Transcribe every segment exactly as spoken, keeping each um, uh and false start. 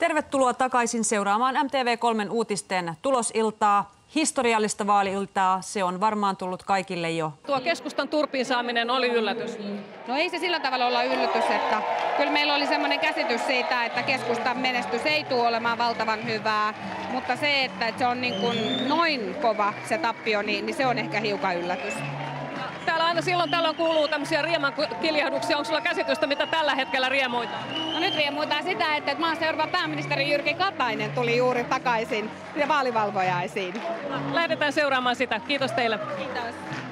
Tervetuloa takaisin seuraamaan M T V kolme uutisten tulosiltaa. Historiallista vaali-iltaa, se on varmaan tullut kaikille jo. Tuo keskustan turpiin saaminen oli yllätys. No ei se sillä tavalla olla yllätys, että kyllä meillä oli semmoinen käsitys siitä, että keskustan menestys ei tule olemaan valtavan hyvää, mutta se, että se on niin kuin noin kova se tappio, niin, niin se on ehkä hiukan yllätys. Täällä aina silloin tällöin kuuluu tämmöisiä rieman kiljahduksia. Onko sulla käsitystä, mitä tällä hetkellä riemuitaan? No nyt riemuitaan sitä, että maan seuraava pääministeri Jyrki Katainen tuli juuri takaisin ja vaalivalvojaisiin. Lähdetään seuraamaan sitä. Kiitos teille. Kiitos.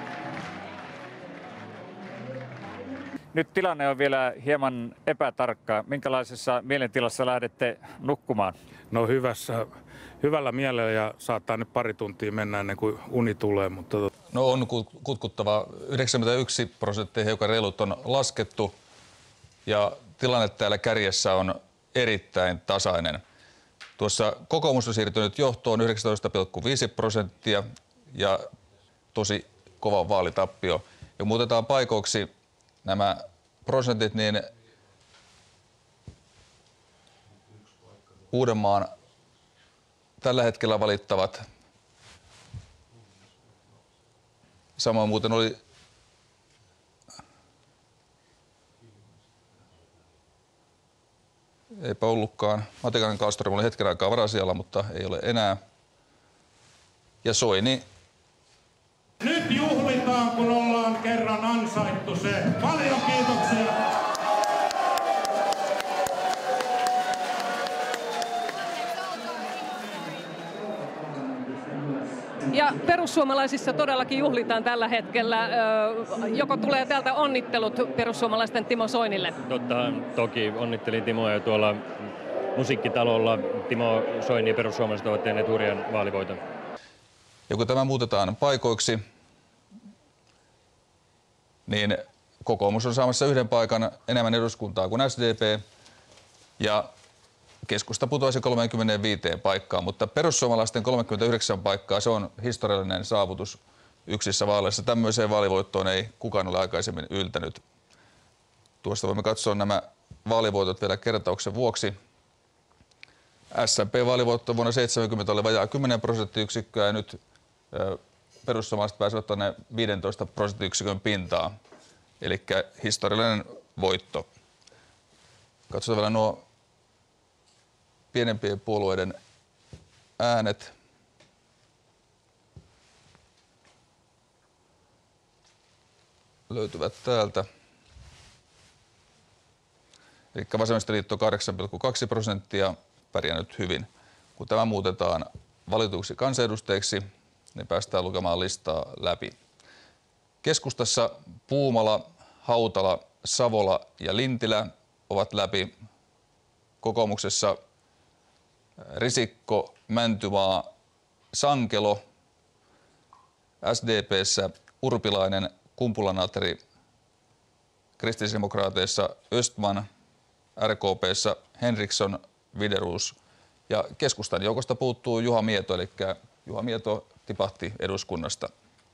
Nyt tilanne on vielä hieman epätarkka. Minkälaisessa mielentilassa lähdette nukkumaan? No hyvässä, hyvällä mielellä ja saattaa nyt pari tuntia mennä ennen kuin uni tulee. Mutta... No on kutkuttava. yhdeksänkymmentäyksi prosenttia hiukan reilut on laskettu ja tilanne täällä kärjessä on erittäin tasainen. Tuossa kokoomus on siirtynyt johtoon yhdeksäntoista pilkku viisi prosenttia ja tosi kova vaalitappio. Ja muutetaan paikoiksi nämä prosentit, niin Uudenmaan tällä hetkellä valittavat. Samoin muuten oli eipä ollutkaan. Matikainen Kallström oli hetken aikaa varasijalla, mutta ei ole enää. Ja Soini. Nyt juhlitaan, kun ollaan kerran ansaittu se. Paljon kiitoksia. Ja perussuomalaisissa todellakin juhlitaan tällä hetkellä. Joko tulee täältä onnittelut perussuomalaisten Timo Soinille? Totta, toki onnittelin Timoa jo tuolla Musiikkitalolla. Timo Soini ja perussuomalaiset ovat tehneet hurjan vaalivoiton. Ja kun tämä muutetaan paikoiksi, niin kokoomus on saamassa yhden paikan enemmän eduskuntaa kuin S D P ja keskusta putoisi kolmekymmentäviisi paikkaa, mutta perussuomalaisten kolmekymmentäyhdeksän paikkaa, se on historiallinen saavutus yksissä vaaleissa. Tämmöiseen vaalivoittoon ei kukaan ole aikaisemmin yltänyt. Tuosta voimme katsoa nämä vaalivoitot vielä kertauksen vuoksi. S M P-vaalivoitto vuonna seitsemänkymmentä oli vajaa kymmenen prosenttiyksikköä ja nyt perussuomalaiset pääsevät tuonne viisitoista prosenttiyksikön pintaa. Eli historiallinen voitto. Katsotaan vielä nuo pienempien puolueiden äänet. Löytyvät täältä. Eli Vasemmistoliitto kahdeksan pilkku kaksi prosenttia pärjännyt hyvin. Kun tämä muutetaan valituiksi kansanedustajiksi, niin päästään lukemaan listaa läpi. Keskustassa Puumala, Hautala, Savola ja Lintilä ovat läpi. Kokoomuksessa Risikko, Mäntymaa, Sankelo, S D P:ssä Urpilainen, Kumpula-Natri, kristillisdemokraateissa Östman, R K P:ssä Henriksson, Wideroos ja keskustan joukosta puuttuu Juha Mieto, eli Juha Mieto tipahti eduskunnasta.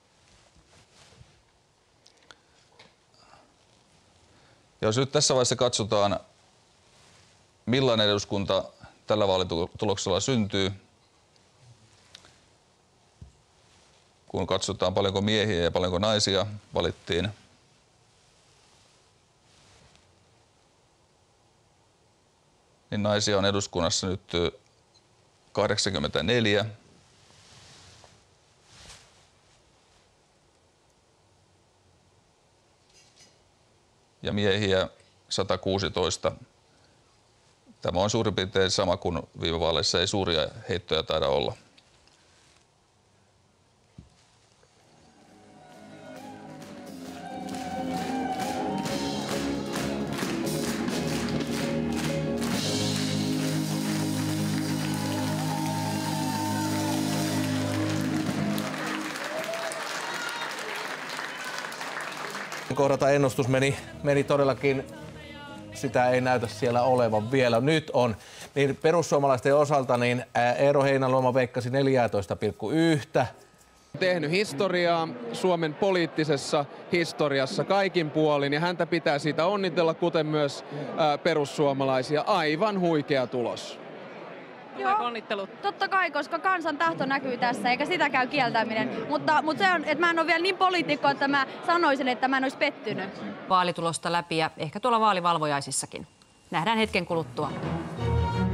Ja jos nyt tässä vaiheessa katsotaan, millainen eduskunta tällä vaalituloksella syntyy, kun katsotaan paljonko miehiä ja paljonko naisia valittiin. Niin naisia on eduskunnassa nyt kahdeksankymmentäneljä. Ja miehiä sata kuusitoista. Tämä on suurin piirtein sama kuin viime vaaleissa, ei suuria heittoja taida olla. Kohdata ennustus meni, meni todellakin, sitä ei näytä siellä olevan vielä. Nyt on. Niin perussuomalaisten osalta niin Eero Heinäluoma veikkasi neljätoista pilkku yksi. Tehnyt historiaa Suomen poliittisessa historiassa kaikin puolin ja häntä pitää siitä onnitella, kuten myös ää, perussuomalaisia. Aivan huikea tulos. Tuleeko onnittelut? Totta kai, koska kansan tahto näkyy tässä, eikä sitä käy kieltäminen. Mutta, mutta se on, että mä en ole vielä niin poliitikko, että mä sanoisin, että mä en olisi pettynyt. Vaalitulosta läpi ja ehkä tuolla vaalivalvojaisissakin. Nähdään hetken kuluttua.